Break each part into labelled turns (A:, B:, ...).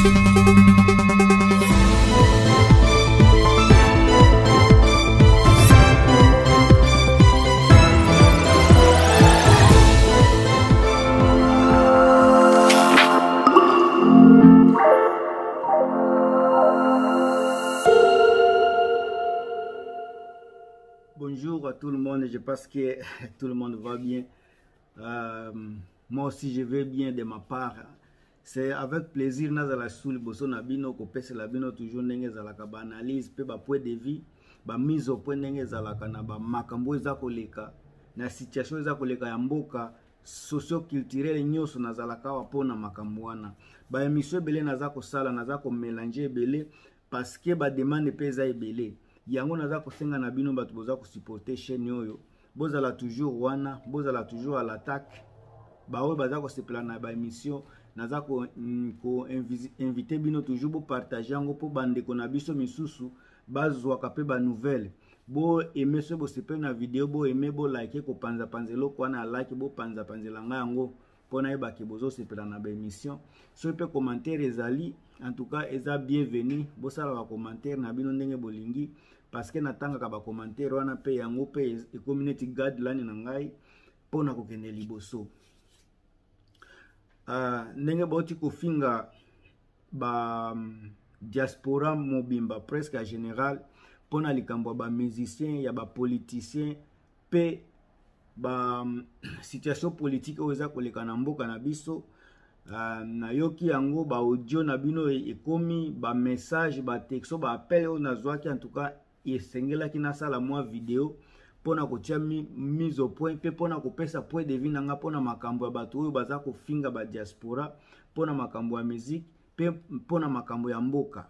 A: Bonjour à tout le monde, je pense que tout le monde va bien. Moi aussi je vais bien de ma part. C'est avec plaisir nazala souli boso na bino ko pese la bino toujours ndenge zalaka ba analyse pe ba point de vue ba mise au point ndenge zalaka na ba makambo eza koleka na situation eza koleka ya mboka socio-culturel nyoso nazalaka wa pona makambo wana. Ba émission belé naza ko sala naza ko mélanger belé parce que ba demande pe eza ebelé. Yango naza kosenga na bino bato boza ko supporter chaîne oyo. Bozala toujours wana, bozala toujours à l'attaque. Ba oyo baza ko sepela na ba émission naza ko inviter bino toujours bo partager yango po bande ko na biso misusu bazwa ka pe ba nouvelle. Bo aimer so bo sepela na vidéo bo aimer bo like ko panza panzelo ko na like bo panza panzela nga yango pona yeba ke bozo sepela na ba émission. So pe commentaire ezali en tout cas eza bienvenue bo sala ba commentaire na bino ndenge bolingi. Parce que natanga ka ba commentaire wana pe yango pe e community guideline na ngai pona ko kende liboso. Ndenge boti ko finga ba diaspora mobimba presque en général pona likambo ba musicien ya ba politicien pe ba situation politique oza koleka na mboka na biso. Na yoki yango ba audio na bino ekomi ba message ba texto ba appel o nazwaki en tout cas esengela ki nasala mwa video pona kotia mise au point pe pona kopesa point de vue nanga pona makambo ya bato oyo baza kofinga ba diaspora pona makambo ya musique pe pona makambo ya mboka.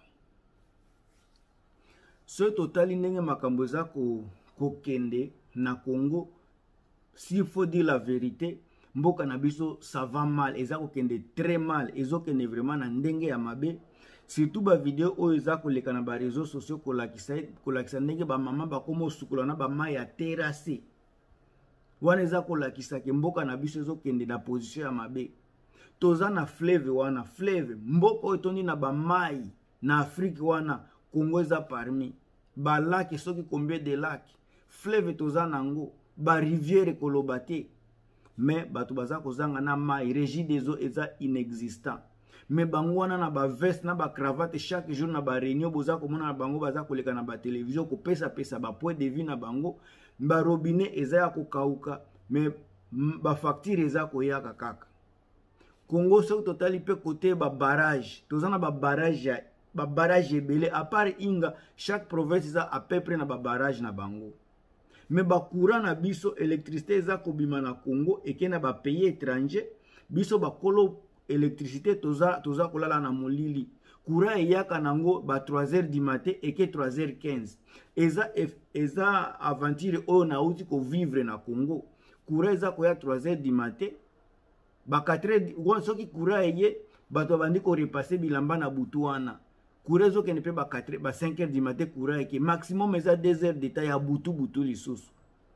A: So totali ndenge makambo za kokende na Congo, s'il faut dire la vérité, mboka na biso ça va mal, eza kokende très mal, ezokende vraiment na ndenge ya mabe. Surtout ba vidéo oyo eza koleka na ba réseaux sociaux kolakisa ndenge ba mama ba komo sukola na ba mai ya terrasse. Wana eza kolakisa ke mboka na biso ezokende na position ya mabe. Toza na fleuve wana, fleuve mboka oyo tondi na ba mai na Afrique wana, Congo eza parmi. Ba lac soki combien de lac, fleuve toza nango, ba rivière kolobate. Mais bato baza kozanga na mai, régie des eaux eza inexistant. Mais bango wana na ba veste na ba cravate chaque jour na ba réunion boza komona na bango baza koleka na ba télévision ko pesa ba point de vue na bango ba robinet eza ya kokauka mais ba facture eza koyaka kaka. Congo so totali pe côté ba barrage toza na ba barrage ebele à part Inga chaque province eza à peu près na ba barrage na bango. Mais ba courant na biso électricité eza kobima na Congo et ke na ba pays étranger biso ba kolo électricité toza kolala na molili courant eyaka nango ba 3h du matin et que 3h15 eza aventure o na uti ko vivre na Congo courant eza koya 3h du matin ba 4h soki courant eye bato bandi ko repasser bilamba na butu wana courant zo kene pe ba 5h du matin courant eke maximum eza 2h de temps ya butu lisusu.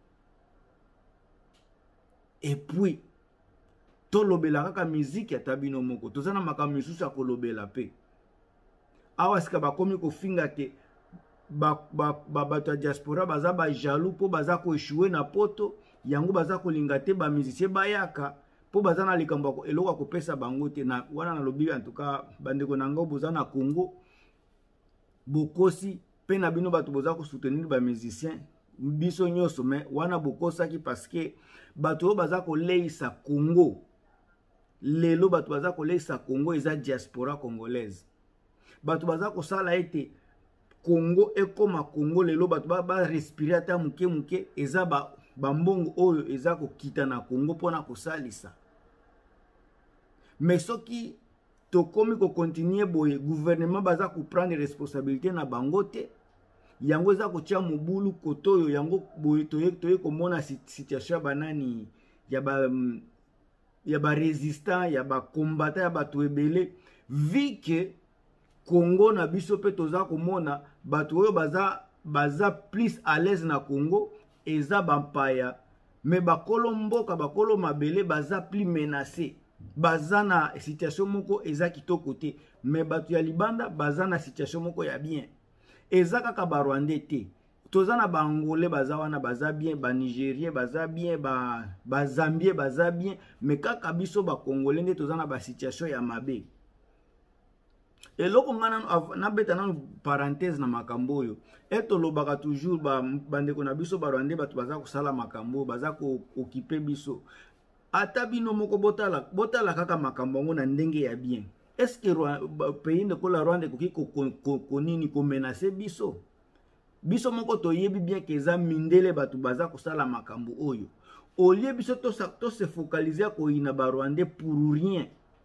A: Et puis tolobela kaka musique ya tabino moko tozana makambo misusu ya kolobela pe awa sika bakomi kofinga te bato ya diaspora baza ba jaloux po baza ko échouer na poto yango baza kolinga te ba musicien bayaka po baza na likambo eloko kopesa bango te na wana na lobi en tout cas bandeko nango boza na Congo bokosi pe na bino bato boza ko soutenir ba musicien biso nyoso mais wana bokosaki parce que bato baza ko leisa Congo. Lelo bato baza kolesa Congo eza diaspora congolaise. Bato baza ko sala ete Congo ekoma Congo lelo bato ba respirer ata muke eza ba mbongo oyo eza ko kita na Congo pona ko salisa. Mais soki tokomi ko continuer boye gouvernement baza ko prendre responsabilité na bango te yango eza ko tia mobulu kotoyo yango boye toye ko mona situation banani ya ba résistant ya ba combattant ya bato ebele vu que Congo na biso pe toza komona bato oyo baza plus à l'aise na Congo eza bampaya mais bakolo mboka bakolo mabele baza plus menacé baza na situation moko eza kitoko te, mais bato ya libanda baza na situation moko ya bien. Eza kaka ba Rwandais te, toza na ba Angolais baza wana baza bien, ba Nigérien baza bien, ba Zambien baza bien, mais kaka biso ba Congolais nde toza na ba situation ya mabe. Eloko ngana na beta na parenthèse na makambo oyo, etolobaka toujours bandeko na biso ba Rwandais bato baza kosala makambo, baza ko occuper biso. Ata bino moko botala kaka makambo yango na ndenge ya bien. Est-ce que pays ndeko la Rwanda koki konini ko menacer biso? Biso moko toyebi bien que eza mindele bato baza kosala makambo oyo. Au lieu biso to se focaliser ko ina ba Rwandais pour rien.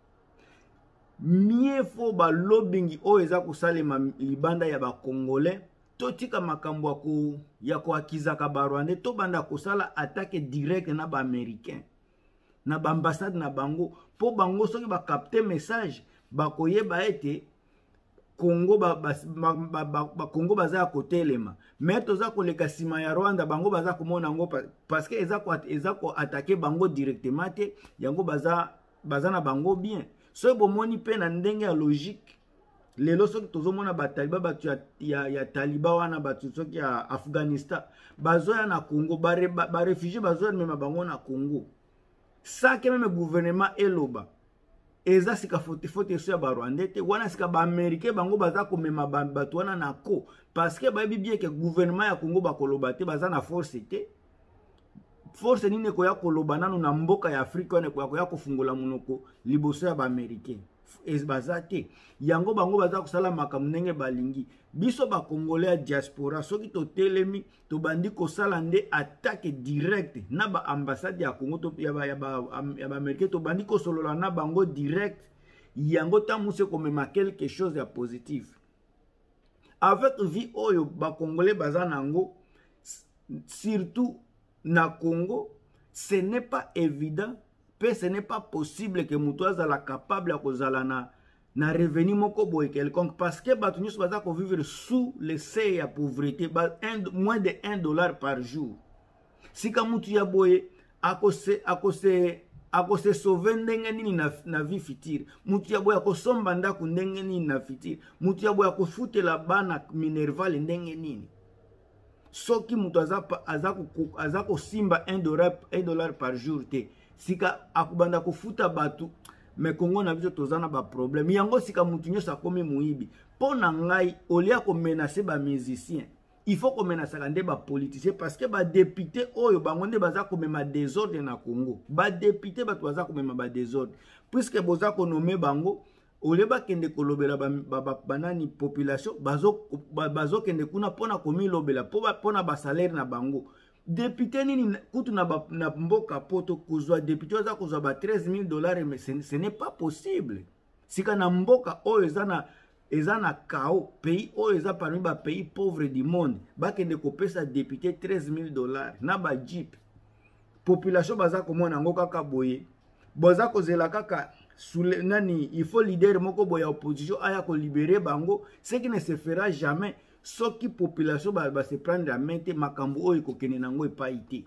A: Mieux faut ba lobbying o eza kosalema libanda ya ba Congolais, to tika makambo ya ko akizaka ba Rwandais, to banda kosala attaque direct na ba Américain na ba ambassade na bango, po bango soki ba capter message ba koyeba ete Congo Congo baza ya kotelema, mais toza koleka sima ya Rwanda bango baza komona ngo parce que eza ko attaquer bango directement te, yango baza na bango bien. So bomoni pe na ndenge ya logique, lelo soki tozomona bataliba batu ya taliba wana batu soki ya Afghanistan bazoya na Congo, ba réfugié bazoya mema bango na Congo. Ça que même gouvernement eloba eza sika fote so ya ba Rwandais te, wana sika ba Américain bango baza ko mema batu wana na ko, parce que ba bien que gouvernement ya Congo bakoloba te baza na force te. Force nini ko ya koloba nanu na mboka ya Afrika wana ko ya kofungula munoko liboso ya ba Américain baza te, yango bango baza kosala makambo ndenge balingi. Biso ba Congolais ya diaspora soki to telemi to bandi kosala nde attaque direct na ba ambassade ya Congo to ya ba Américain, to bandi kosolola na bango direct, yango tamuse ko mema quelque chose ya positif. Avec vie oyo ba Congolais baza nango, surtout na Congo, ce n'est pas évident, ce n'est pas possible que Moutouaza la capable à kozala na revenu moko boy quelconque, parce que batu nyos baza ko vivre sous le seuil ya pauvreté, moins de $1 par jour. Si ka mutu ya boy akose sauver ndenge nini na vie future, mutu ya boy akosomba ndako ndenge nini na future, mutu ya boy akofutela bana minerval ndenge nini. Soki mutu aza ko simba $1 par jour te, sika akubanda kofuta batu, me Congo na biso tozana ba problème. Yango sika mutu nyosa akomi muibi. Pona ngai olia ko menacer ba musicien, il faut ko menacer kande ba politicien, parce que ba député oyo bango nde baza ko mema désordre na Congo. Ba député batu baza ko mema ba désordre, puisque boza ko nommer bango ole bakende kolobela banani population bazo kende kuna pona komi lobela pona ba salaire na bango. Député nini kutu na mboka poto kozwa député oza kozwa ba $13,000, mais ce n'est pas possible. Sika na mboka oyo eza na kao, pays oyo eza parmi ba pays pauvres du monde, bakende kopesa député $13,000 na ba jeep. Population baza komona ngo kaka boye, boza kozela kaka nani, il faut leader moko boya opposition aya ko libérer bango, ce qui ne se fera jamais. Soki population ba se prendre la main te, makambo oyo kokene nango epai te.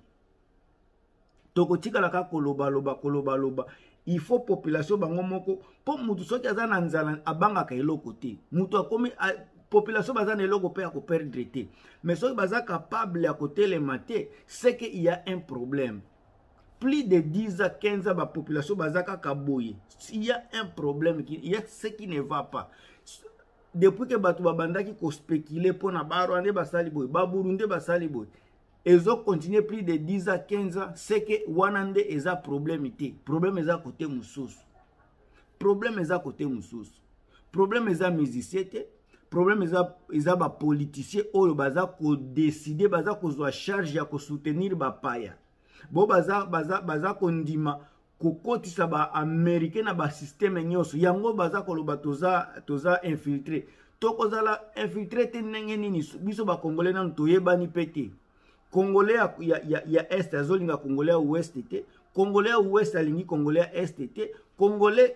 A: Toko tika la ka koloba. Il faut population bango moko po mutu soki aza na nzala abanga ka eloko te. Mutu akomi population baza na eloko pe ya ko perdre te. Mais soki baza capable ya kotelema te, c'est que il y a un problème. Plus de 10 à 15 ans ba population baza kaka boye. Il y a un problème, il y a ce qui ne va pas. Depuis que batu babandaki ko spéculer pona ba Rwandais basali boy, ba Burundi basali boy, ezo continuer plus de 10 à 15 ans, c'est que wanande eza problème te. Problème eza côté mususu. Problème eza côté mususu. Problème eza musicien te. Problème eza ba politicien oyo baza ko décider, baza ko zwa charge ya ko soutenir ba paya. Bo baza ko ndima kokotisa ba Américain na ba système nyoso, yango baza koloba toza infiltré. Tokozala infiltré te ndenge nini, biso ba Congolais na toyebani pete. Congolais ya Est azolinga Congolais ya Ouest te, Congolais ya Ouest alingi Congolais ya Est te, Congolais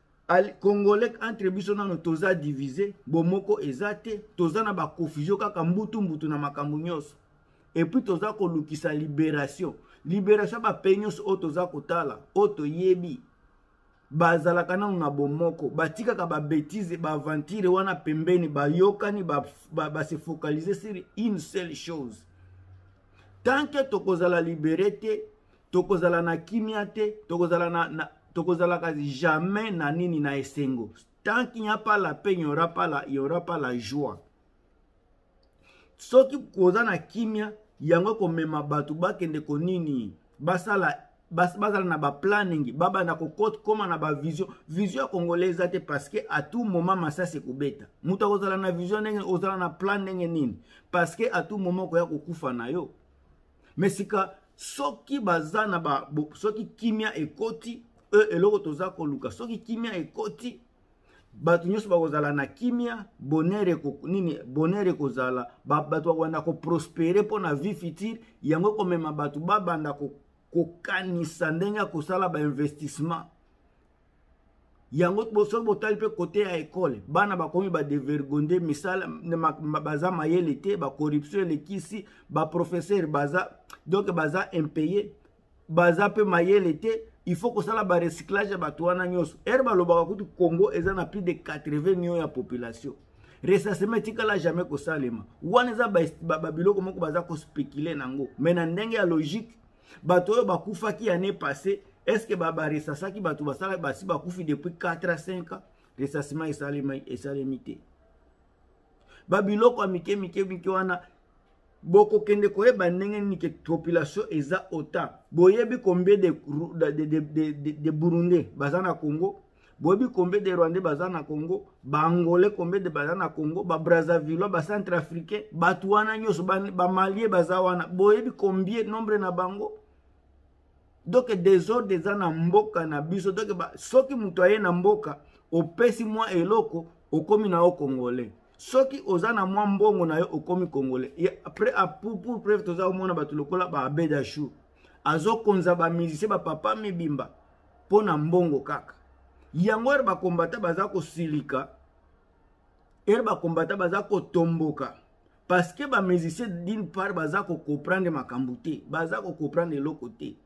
A: entre biso nano toza divisé, bomoko eza te, toza na ba confusion kaka mbutu na makambo nyoso. Et puis toza ko lukisa libération ba penyos o toza kotala, o to yebi. bazalaka nanu na bomoko batikaka babétise baaventire wana pembeni bayokani se focaliser sur une seule chose. Tant que tokozala libéré te, tokozala na kimia te, tokozala kazi jamais na nini na esengo. Tant qu'il n'y a pas la paix, il n'y aura pas la joie. Soki koza na kimia, yango komema batu bakende ko nini, basala na ba planning, baba na kokot koma na ba vision ya congolaise te parce que à tout moment masa se kubeta. Muta kozala na vision ndenge ozala na plan ndenge nini parce que à tout moment ko ya kokufa na yo. Mais sika soki bazana soki kimia ekoti eloko toza koluka soki kimia ekoti batu nyonso bakozala na kimia bonere kozala batu bakwanda ko prospérer po na vie future yango komema batu babanda kokanisa ndenge ya kosala ba investissement yango soki botali mpe kote ya ekole bana bakomi badevergonde misala baza mayele te bacorruption elekisi baprofesseur donc baza impayé baza mpe mayele te. Il faut que ça la recyclage ya bato wana nyonso balobaka kutu Congo eza na plus de 80 millions ya population recensement tikala jamais kosalema wana eza babiloko moko baza kospéculer nango mais na ndenge ya logique bato oyo bakufaki année passée est-ce que baresasaki bato basala basi bakufi depuis 4 à 5 ans recensement esalemi te babiloko ya mike wana boko kende koyeba ndenge nini ke population eza autant boyebi combien de Burundais baza na Congo boyebi combien de Rwandais baza na Congo Bangolais combien de baza na Congo ba Brazzaville ba Centrafricain batu wana nyonso ba Malien baza wana boyebi combien nombre na bango donc désordre eza na mboka na biso donc soki mutu aye na mboka opesi mwa eloko okomi na o Congolais soki ozana mwa mbongo na yo okomi Congolais après pour preuve toza omona batu lokola ba Abeda Chou azo konza ba musicien ba papa mibimba pona mbongo kaka yango ba kombata baza ko silika ba kombata baza ko tomboka parce que ba musicien d'une part baza ko comprendre makambo te baza ko comprendre eloko te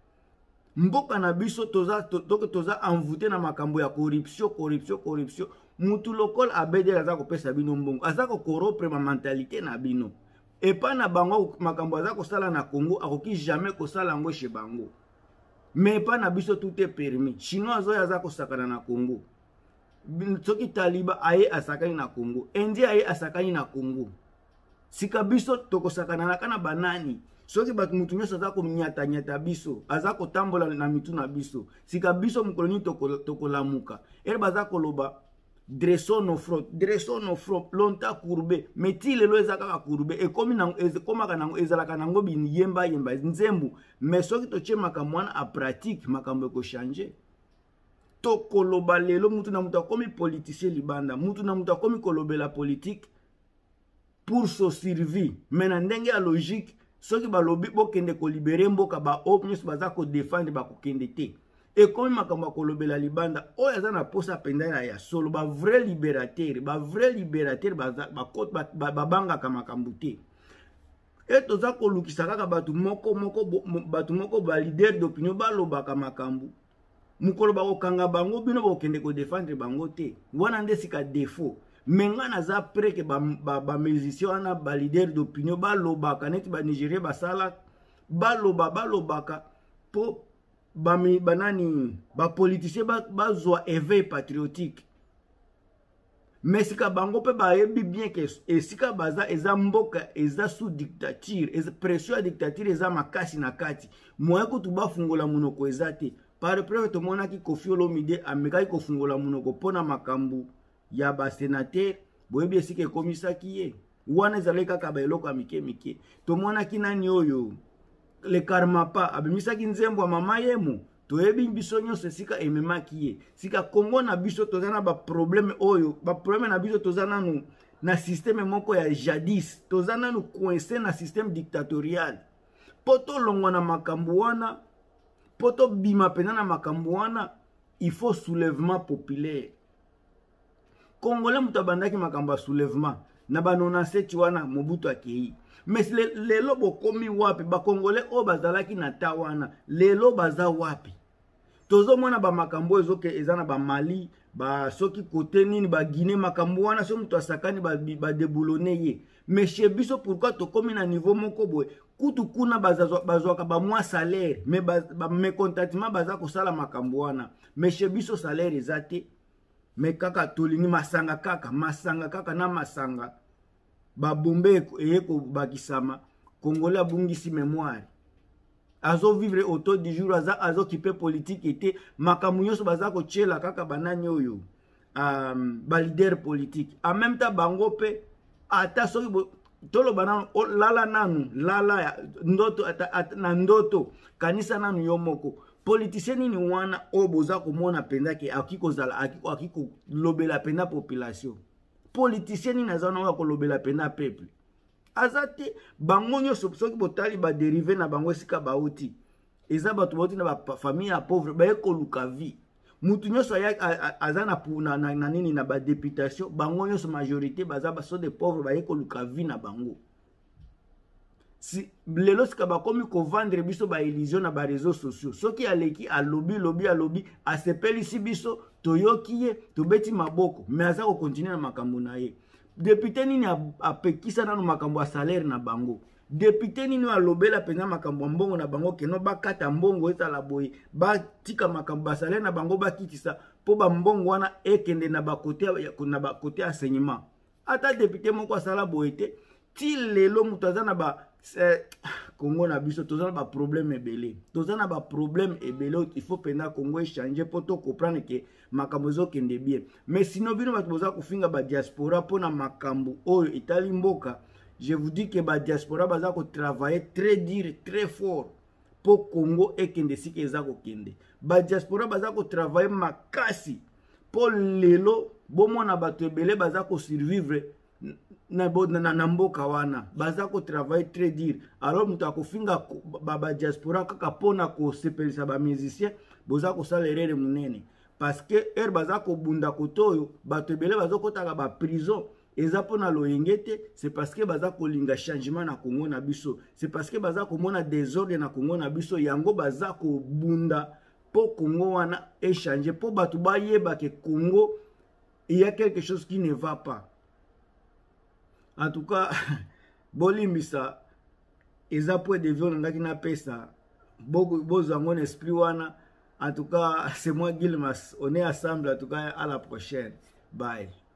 A: mboka na biso toza envoûté na makambo ya corruption mutu lokol abede aza ko pesa bino mbongo aza ko corrompre ma mentalité na bino et pas na bango makambo aza ko sala na Congo akoki jamais ko sala ngo chez bango mais pas na biso tout est permis chinois aza ko sakana na Congo soki taliba aye asakani na Congo India aye asakani na Congo sika biso toko sakana na kana banani soki batu mutu nyonso aza ko nyata biso aza ko tambola na mitu na biso sika biso mukoloni toko lamuka baza koloba dressons nos fronts longtemps courbés mais ti lelo ezaka courbé et comme komaka nango ezalaka nango yemba nzembu mais soki totie makambo wana a pratique makambo eko changer tokoloba lelo mutu na mutu akomi politicien libanda mutu na mutu akomi kolobela politique pour so survie mais na ndenge ya logique soki balobi bokende ko libérer mboka ba nyonso baza ko défendre bakokende te et comme makambo kolobela libanda oyo aza na posa penda ya solo ba vrai libérateur babangaka makambo te et toza kolukisa kaka batu moko ba leader d'opinion balobaka makambo mukolo bakokanga bango bino bokende ko défendre bango te wana nde sika défaut menga naza près que ba musicien wana ba leader d'opinion balobaka neti ba Nigeria basala balobaka po banani ba politicien bazwa éveil patriotique mais sika bango pe bayebi bien que esika baza eza mboka eza sous dictature pression ya dictature eza makasi na kati moya kutu bafungola munoko eza te par preuve tomonaki Koffi Olomide amekaki kofungola munoko pona makambo ya ba sénateur boyebi esika ekomisaki ye wana ezalaki kaka baeloko ya mike tomonaki nani oyo le Karmapa abimisaki nzembo ya mama yemo toyebi biso nyonso esika ememaki ye sika Congo na biso toza na ba problème oyo ba problème na biso toza nanu na système moko ya jadis toza nanu coincé na système dictatorial poto longwa na makambo wana poto bima pena na makambo wana il faut soulèvement populaire Congolais mutabandaki makambo ya soulèvement na ba 97 wana Mobutu akei mais lelo bokomi wapi ba Congolais o bazalaki na tawana lelo baza wapi tozomona bamakambo ezoke eza na bamali soki kote nini bagine makambo wana so moto asakani badeboulone ye mais chez biso pourquoi tokomi na niveau moko boye kutu kuna bazwaka bamwa salaire mais mécontentement baza kosala makambo wana mais chez biso salaire eza te mais kaka tolingi masanga kaka na masanga babombe eye kobakisama congolais abungisi mémoire azo vivre auto du jour azo kipe politique ete makambo nyonso baza kotiela kaka banani oyo leader politique en même temps bango pe ata soki toloba nanu lala nanu lala ndoto na ndoto kanisa nanu yo moko politicien nini wana oyo boza komona mpenza ke aki kolobela mpenza population politicien nini aza na oyo akolobela mpenza peuple aza te bango nyonso soki botali baderive na bango esika bauti eza bato bauti na bafamille ya pauvre baye koluka vie mutu nyonso aza na nini na badeputation bango nyonso majorité baza baso de pauvre baye koluka vie na bango si lelo sika bakomi kovandre biso baillusion na bareseau sociaux soki aleki alobi asepelisi biso toyoki ye tobeti maboko mais aza kokontinue na makambo na ye député nini apekisa nano makambo ya salaire na bango député nini alobela mpenza makambo ya mbongo na bango keno bakata mbongo ezala boye batika makambo ya salaire na bango bakitisa mpo bambongo wana ekende na bakote ya enseignement ata député moko asala boye te ti lelo moto aza na Congo na biso toza na baproblème ebele il faut pena Congo échanger po to comprendre ke makambo ezokende bien mais sinon bino bato boza kofinga badiaspora mpona makambo oyo etali mboka je vous dis que badiaspora baza kotravailler très dur très fort po Congo ekende sika eza kokende badiaspora baza kotravailler makasi po lelo bomona bato ebele baza kosurvivre na mboka wana baza kotravailler très dur alors moto akofinga badiaspora kaka mpona kosepelisa bamusicien boza kosala erreur monene parce que baza kobunda kote oyo bato ebele bazokotaka baprison eza mpona loyenge te c'est parce que baza kolinga changement na Congo na biso c'est parce que baza komona désordre na Congo na biso yango baza kobunda po Congo wana échanger po bato bayeba ke Congo il y a quelque chose qui ne va pas. En tout cas, bolimbisa eza point de vue ngaki na pesa bozango esprit wana. En tout cas, c'est moi Gilmas, on est ensemble. En tout cas, à la prochaine. Bye.